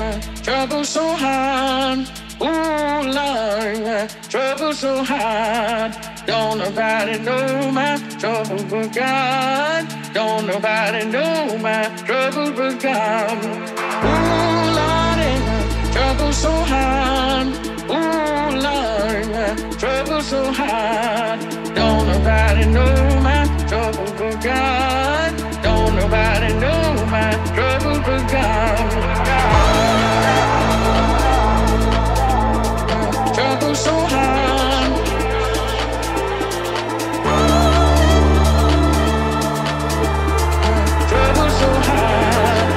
trouble so hard. Ooh, Lord, trouble so hard. Don't nobody know my trouble but God. Don't nobody know my trouble but God. Ooh, Lord, trouble so hard. Ooh, Lord, trouble so hard. Don't nobody know my trouble but God. Don't nobody know my trouble but God. Trouble so hard. Trouble so hard.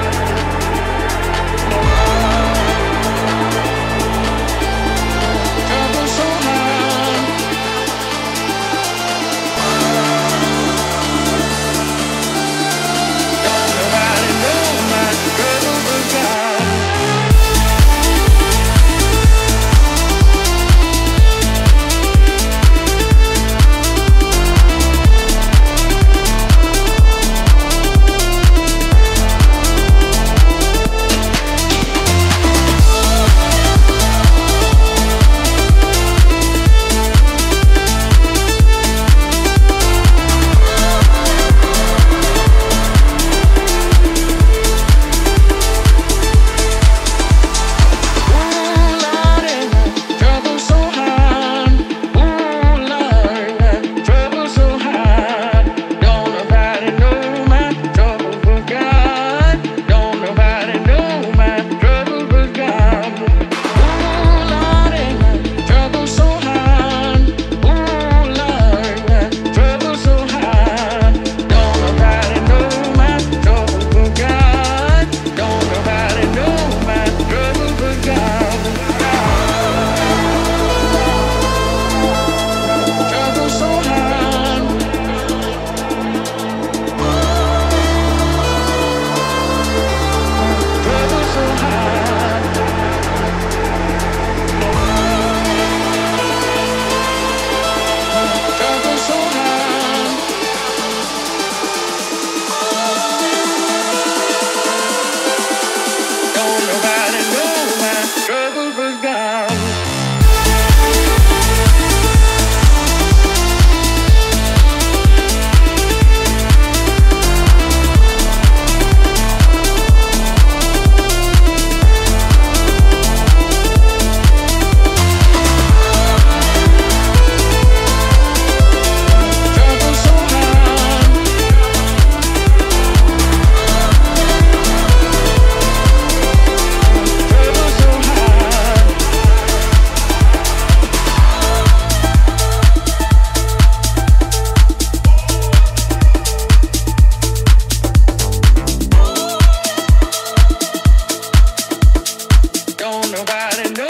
Trouble so hard. Don't nobody know my trouble but God. Don't nobody know.